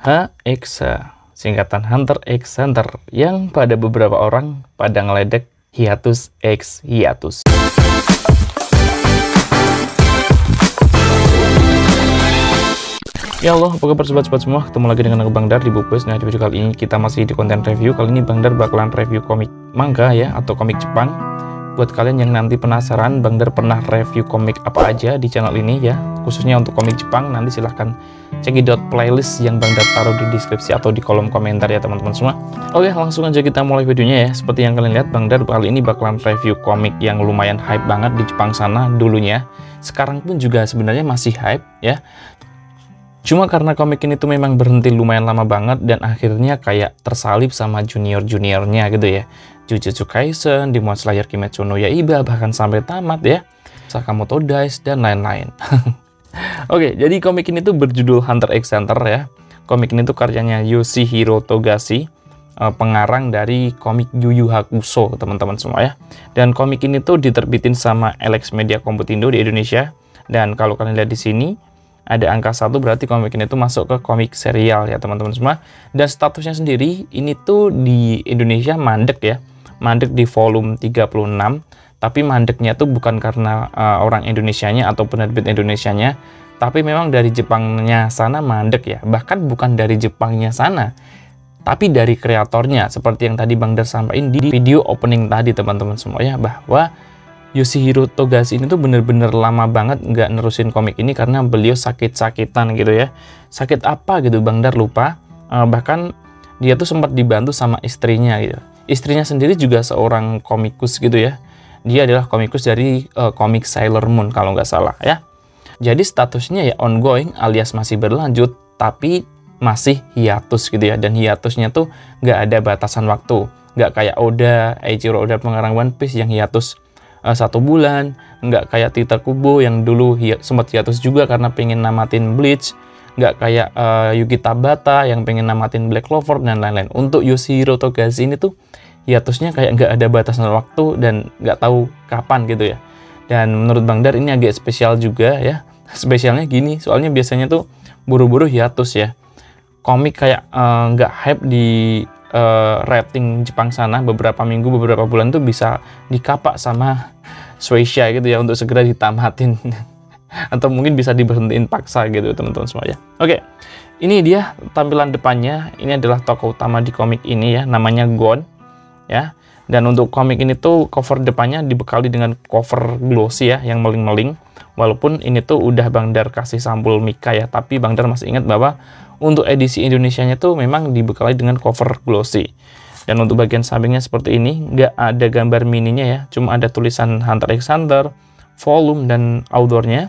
HX, singkatan Hunter x Hunter, yang pada beberapa orang pada ngeledek hiatus x hiatus. Ya Allah, apa kabar sobat-sobat semua? Ketemu lagi dengan aku Bang Dar di Bupus. Nah, di video kali ini kita masih di konten review. Kali ini Bang Dar bakalan review komik manga ya, atau komik Jepang. Buat kalian yang nanti penasaran, Bang Dar pernah review komik apa aja di channel ini ya, khususnya untuk komik Jepang. Nanti silahkan cekidot playlist yang Bang Dar taruh di deskripsi atau di kolom komentar ya teman-teman semua. Oke, langsung aja kita mulai videonya ya. Seperti yang kalian lihat, Bang Dar kali ini bakalan review komik yang lumayan hype banget di Jepang sana dulunya. Sekarang pun juga sebenarnya masih hype ya. Cuma karena komik ini tuh memang berhenti lumayan lama banget dan akhirnya kayak tersalip sama junior-juniornya gitu ya. Jujutsu Kaisen, Demon Slayer Kimetsu no Yaiba, bahkan sampai tamat ya. Sakamoto Days dan lain-lain. Oke, jadi komik ini tuh berjudul Hunter x Hunter ya. Komik ini tuh karyanya Yoshihiro Togashi, pengarang dari komik Yu Yu Hakusho teman-teman semua ya. Dan komik ini tuh diterbitin sama Elex Media Komputindo di Indonesia. Dan kalau kalian lihat di sini ada angka 1, berarti komik ini tuh masuk ke komik serial ya teman-teman semua. Dan statusnya sendiri ini tuh di Indonesia mandek ya. Mandek di volume 36. Tapi mandeknya tuh bukan karena orang Indonesianya atau penerbit Indonesianya, tapi memang dari Jepangnya sana mandek ya. Bahkan bukan dari Jepangnya sana, tapi dari kreatornya. Seperti yang tadi Bang Dar sampaikan di video opening tadi teman-teman semua ya, bahwa Yoshihiro Togashi ini tuh bener-bener lama banget nggak nerusin komik ini karena beliau sakit-sakitan gitu ya. Sakit apa gitu Bang Dar lupa. Bahkan dia tuh sempat dibantu sama istrinya gitu. Istrinya sendiri juga seorang komikus gitu ya. Dia adalah komikus dari komik Sailor Moon kalau nggak salah ya. Jadi statusnya ya ongoing alias masih berlanjut, tapi masih hiatus gitu ya. Dan hiatusnya tuh nggak ada batasan waktu. Nggak kayak Oda, Eiichiro Oda pengarang One Piece yang hiatus 1 bulan, nggak kayak Tita Kubo yang dulu sempat hiatus juga karena pengen namatin Bleach, nggak kayak Yuki Tabata yang pengen namatin Black Clover dan lain-lain. Untuk Yoshihiro Togashi ini tuh hiatusnya kayak nggak ada batasan waktu dan nggak tahu kapan gitu ya. Dan menurut Bang Dar ini agak spesial juga ya. Spesialnya gini, soalnya biasanya tuh buru-buru hiatus ya. Komik kayak nggak hype di rating Jepang sana beberapa minggu, beberapa bulan tuh bisa dikapak sama Shueisha gitu ya untuk segera ditamatin. Atau mungkin bisa diberhentiin paksa gitu teman-teman semua ya. Oke, ini dia tampilan depannya. Ini adalah tokoh utama di komik ini ya, namanya Gon ya. Dan untuk komik ini tuh cover depannya dibekali dengan cover glossy ya, yang meling-meling. Walaupun ini tuh udah Bang Dar kasih sampul Mika ya, tapi Bang Dar masih ingat bahwa untuk edisi Indonesianya tuh memang dibekali dengan cover glossy. Dan untuk bagian sampingnya seperti ini, nggak ada gambar mininya ya, cuma ada tulisan Hunter x Hunter, volume dan outdoornya.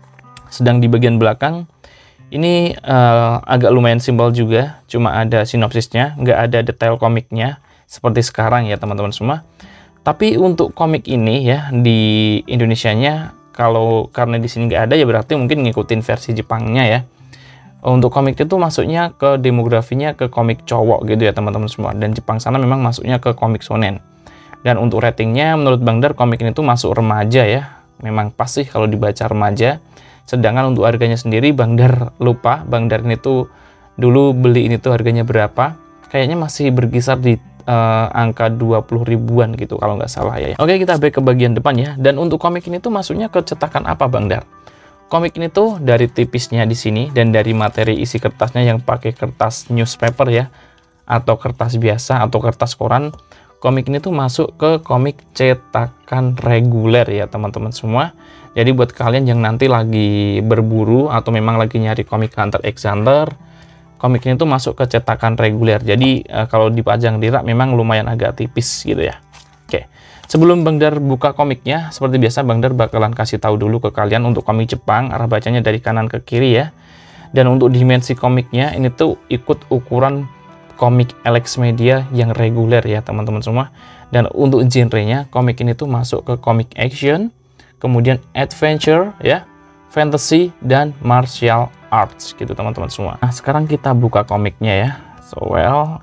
Sedang di bagian belakang ini agak lumayan simpel juga, cuma ada sinopsisnya, nggak ada detail komiknya seperti sekarang ya teman-teman semua. Tapi untuk komik ini ya di Indonesianya, kalau karena di sini nggak ada ya berarti mungkin ngikutin versi Jepangnya ya. Untuk komik itu masuknya ke demografinya ke komik cowok gitu ya teman-teman semua. Dan Jepang sana memang masuknya ke komik shonen. Dan untuk ratingnya menurut Bang Dar komik ini tuh masuk remaja ya. Memang pas sih kalau dibaca remaja. Sedangkan untuk harganya sendiri Bang Dar lupa. Bang Dar ini tuh dulu beli ini tuh harganya berapa. Kayaknya masih berkisar di angka 20 ribuan gitu kalau nggak salah ya. Oke, kita back ke bagian depan ya. Dan untuk komik ini tuh masuknya ke cetakan apa Bang Dar? Komik ini tuh dari tipisnya di sini dan dari materi isi kertasnya yang pakai kertas newspaper ya, atau kertas biasa atau kertas koran. Komik ini tuh masuk ke komik cetakan reguler ya teman-teman semua. Jadi buat kalian yang nanti lagi berburu atau memang lagi nyari komik Hunter x Hunter, komik ini tuh masuk ke cetakan reguler. Jadi kalau dipajang di rak memang lumayan agak tipis gitu ya. Oke. Sebelum Bang Dar buka komiknya, seperti biasa Bang Dar bakalan kasih tahu dulu ke kalian untuk komik Jepang, arah bacanya dari kanan ke kiri ya. Dan untuk dimensi komiknya, ini tuh ikut ukuran komik Elex Media yang reguler ya teman-teman semua. Dan untuk genrenya, komik ini tuh masuk ke komik action, kemudian adventure ya, fantasy, dan martial arts gitu teman-teman semua. Nah sekarang kita buka komiknya ya. So well...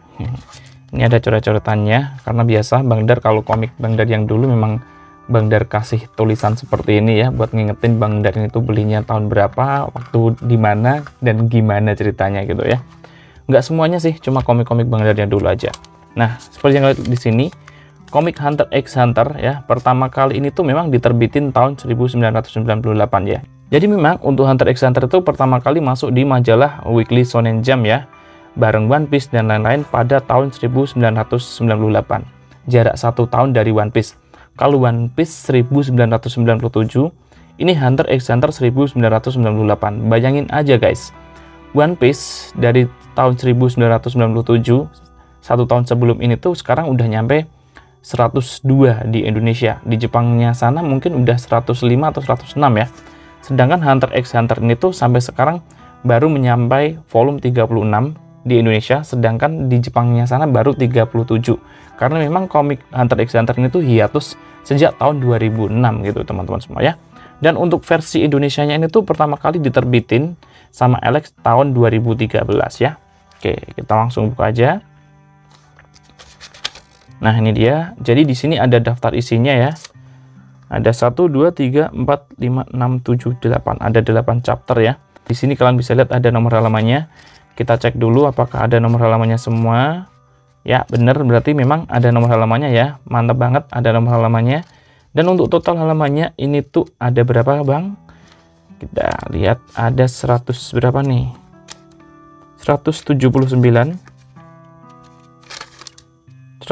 Ini ada coret-coretannya, karena biasa Bang Dar kalau komik Bang Dar yang dulu memang Bang Dar kasih tulisan seperti ini ya, buat ngingetin Bang Dar ini tuh belinya tahun berapa, waktu di mana, dan gimana ceritanya gitu ya. Nggak semuanya sih, cuma komik-komik Bang Darnya dulu aja. Nah, seperti yang lihat di sini, komik Hunter x Hunter ya, pertama kali ini tuh memang diterbitin tahun 1998 ya. Jadi memang untuk Hunter x Hunter itu pertama kali masuk di majalah Weekly Shonen Jump ya, bareng One Piece dan lain-lain pada tahun 1998. Jarak 1 tahun dari One Piece. Kalau One Piece 1997, ini Hunter x Hunter 1998. Bayangin aja guys, One Piece dari tahun 1997, 1 tahun sebelum ini tuh sekarang udah nyampe 102 di Indonesia. Di Jepangnya sana mungkin udah 105 atau 106 ya. Sedangkan Hunter x Hunter ini tuh sampai sekarang baru menyampai volume 36 di Indonesia, sedangkan di Jepangnya sana baru 37. Karena memang komik Hunter x Hunter ini tuh hiatus sejak tahun 2006 gitu teman-teman semua ya. Dan untuk versi Indonesianya ini tuh pertama kali diterbitin sama Alex tahun 2013 ya. Oke, kita langsung buka aja. Nah, ini dia. Jadi di sini ada daftar isinya ya. Ada 1 2 3 4 5 6 7 8. Ada 8 chapter ya. Di sini kalian bisa lihat ada nomor halamannya. Kita cek dulu apakah ada nomor halamannya semua. Ya, benar, berarti memang ada nomor halamannya ya. Mantap banget, ada nomor halamannya. Dan untuk total halamannya ini tuh ada berapa, Bang? Kita lihat ada 100 berapa nih? 179, 180,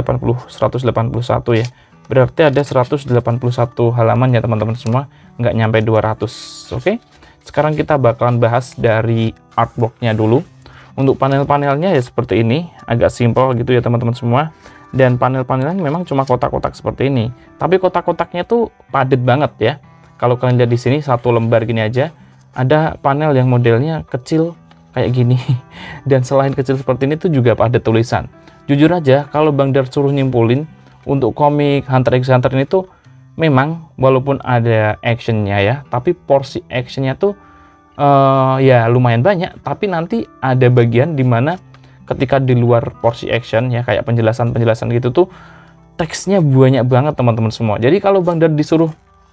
181 ya. Berarti ada 181 halaman ya teman-teman semua, nggak nyampe 200. Oke. Sekarang kita bakalan bahas dari artbooknya dulu. Untuk panel-panelnya ya seperti ini, agak simpel gitu ya teman-teman semua. Dan panel-panelnya memang cuma kotak-kotak seperti ini. Tapi kotak-kotaknya tuh padat banget ya. Kalau kalian lihat di sini satu lembar gini aja, ada panel yang modelnya kecil kayak gini. Dan selain kecil seperti ini tuh juga padat tulisan. Jujur aja, kalau Bang Dar suruh nyimpulin untuk komik Hunter x Hunter ini tuh memang walaupun ada actionnya ya, tapi porsi actionnya tuh ya lumayan banyak. Tapi nanti ada bagian dimana ketika di luar porsi action ya, kayak penjelasan-penjelasan gitu tuh teksnya banyak banget teman-teman semua. Jadi kalau Bang Dar disuruh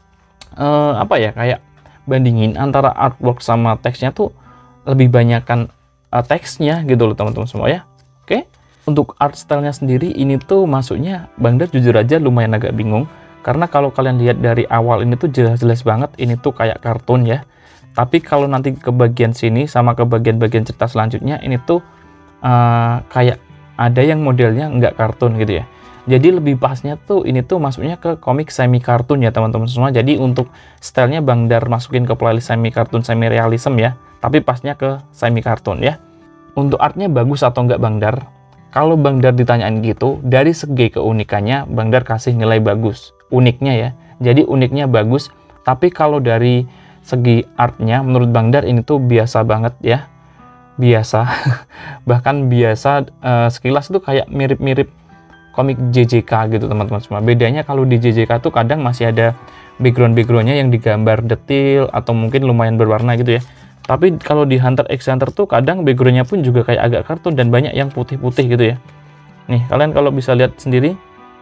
apa ya, kayak bandingin antara artwork sama teksnya tuh lebih banyakkan teksnya gitu loh teman-teman semua ya. Oke. Untuk art style-nya sendiri ini tuh masuknya Bang Dar jujur aja lumayan agak bingung. Karena kalau kalian lihat dari awal ini tuh jelas-jelas banget ini tuh kayak kartun ya. Tapi kalau nanti ke bagian sini sama ke bagian-bagian cerita selanjutnya ini tuh kayak ada yang modelnya nggak kartun gitu ya. Jadi lebih pasnya tuh ini tuh masuknya ke komik semi kartun ya teman-teman semua. Jadi untuk stylenya Bang Dar masukin ke playlist semi kartun semi realism ya. Tapi pasnya ke semi kartun ya. Untuk artnya bagus atau enggak Bang Dar? Kalau Bang Dar ditanyain gitu, dari segi keunikannya Bang Dar kasih nilai bagus. Uniknya ya. Jadi uniknya bagus. Tapi kalau dari segi artnya menurut Bang Dar ini tuh biasa banget ya. Biasa. Bahkan biasa, sekilas tuh kayak mirip-mirip komik JJK gitu teman-teman semua. Bedanya kalau di JJK tuh kadang masih ada background-backgroundnya yang digambar detail atau mungkin lumayan berwarna gitu ya. Tapi kalau di Hunter x Hunter tuh kadang backgroundnya pun juga kayak agak kartun dan banyak yang putih-putih gitu ya. Nih kalian kalau bisa lihat sendiri.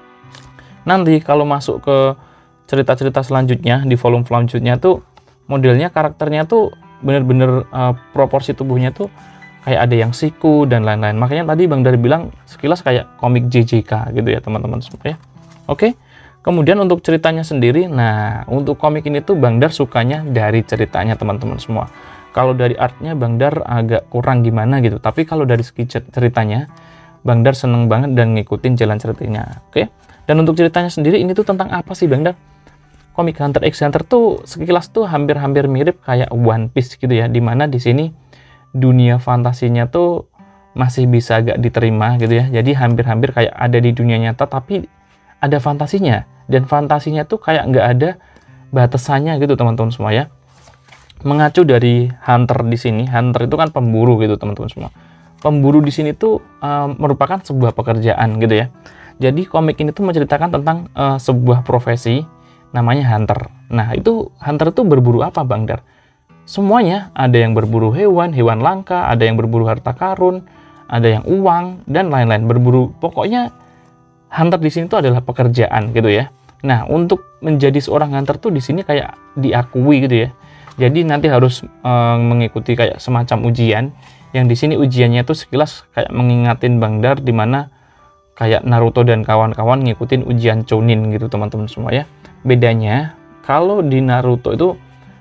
Nanti kalau masuk ke cerita-cerita selanjutnya di volume selanjutnya tuh modelnya, karakternya tuh bener-bener proporsi tubuhnya tuh kayak ada yang siku dan lain-lain. Makanya tadi Bang Dar bilang sekilas kayak komik JJK gitu ya teman-teman semua ya. Oke. Kemudian untuk ceritanya sendiri, nah untuk komik ini tuh Bang Dar sukanya dari ceritanya teman-teman semua. Kalau dari artnya Bang Dar agak kurang gimana gitu. Tapi kalau dari segi ceritanya Bang Dar seneng banget dan ngikutin jalan ceritanya. Oke. Dan untuk ceritanya sendiri ini tuh tentang apa sih Bang Dar? Komik Hunter x Hunter tuh sekilas tuh hampir-hampir mirip kayak One Piece gitu ya. Dimana di sini dunia fantasinya tuh masih bisa agak diterima gitu ya. Jadi hampir-hampir kayak ada di dunia nyata tapi ada fantasinya. Dan fantasinya tuh kayak nggak ada batasannya gitu teman-teman semua ya. Mengacu dari Hunter di sini, Hunter itu kan pemburu gitu teman-teman semua. Pemburu di sini tuh merupakan sebuah pekerjaan gitu ya. Jadi komik ini tuh menceritakan tentang sebuah profesi namanya Hunter. Nah itu Hunter tuh berburu apa Bang Dar? Semuanya, ada yang berburu hewan langka, ada yang berburu harta karun, ada yang uang dan lain-lain. Berburu, pokoknya Hunter di sini tuh adalah pekerjaan gitu ya. Nah untuk menjadi seorang Hunter tuh di sini kayak diakui gitu ya. Jadi nanti harus mengikuti kayak semacam ujian Yang di sini ujiannya tuh sekilas kayak mengingatin Bang Dar, dimana kayak Naruto dan kawan-kawan ngikutin ujian Chunin gitu teman-teman semua ya. Bedanya kalau di Naruto itu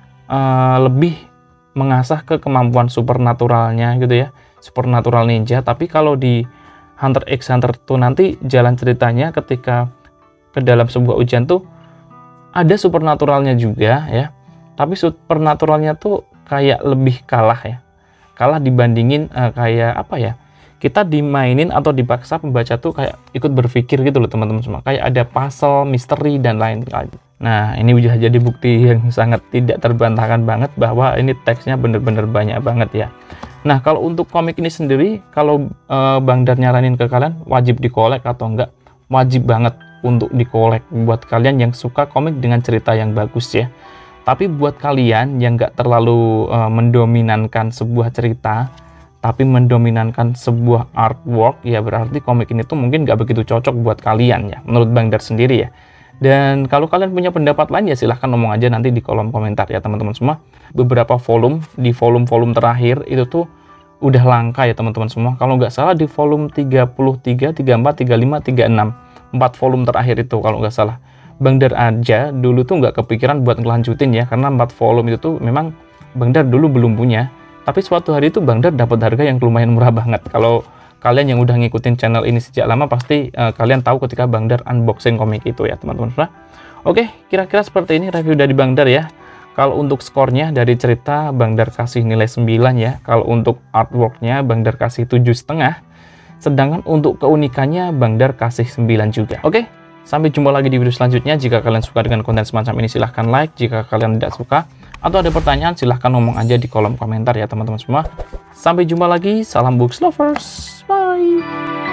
lebih mengasah ke kemampuan supernaturalnya gitu ya, supernatural ninja. Tapi kalau di Hunter x Hunter tuh nanti jalan ceritanya ketika ke dalam sebuah ujian tuh ada supernaturalnya juga ya, tapi supernaturalnya tuh kayak lebih kalah ya, kalah dibandingin kayak apa ya, kita dimainin atau dipaksa pembaca tuh kayak ikut berpikir gitu loh teman-teman semua, kayak ada puzzle, misteri dan lain-lain. Nah, ini udah jadi bukti yang sangat tidak terbantahkan banget bahwa ini teksnya bener-bener banyak banget ya. Nah, kalau untuk komik ini sendiri, kalau Bang Dar nyaranin ke kalian wajib dikolek atau enggak? Wajib banget untuk dikolek buat kalian yang suka komik dengan cerita yang bagus ya. Tapi buat kalian yang nggak terlalu mendominankan sebuah cerita, tapi mendominankan sebuah artwork, ya berarti komik ini tuh mungkin nggak begitu cocok buat kalian ya, menurut Bang Dar sendiri ya. Dan kalau kalian punya pendapat lain ya silahkan ngomong aja nanti di kolom komentar ya teman-teman semua. Beberapa volume, di volume-volume terakhir itu tuh udah langka ya teman-teman semua. Kalau nggak salah di volume 33, 34, 35, 36, 4 volume terakhir itu kalau nggak salah. Bang Dar aja dulu tuh nggak kepikiran buat ngelanjutin ya, karena 4 volume itu tuh memang Bang Dar dulu belum punya. Tapi suatu hari itu Bang Dar dapat harga yang lumayan murah banget. Kalau kalian yang udah ngikutin channel ini sejak lama pasti kalian tahu ketika Bang Dar unboxing komik itu ya teman-teman. Oke, kira-kira seperti ini review dari Bang Dar ya. Kalau untuk skornya dari cerita Bang Dar kasih nilai 9 ya. Kalau untuk artworknya Bang Dar kasih 7,5. Sedangkan untuk keunikannya Bang Dar kasih 9 juga. Oke, sampai jumpa lagi di video selanjutnya. Jika kalian suka dengan konten semacam ini silahkan like. Jika kalian tidak suka atau ada pertanyaan silahkan ngomong aja di kolom komentar ya teman-teman semua. Sampai jumpa lagi. Salam books lovers. Bye.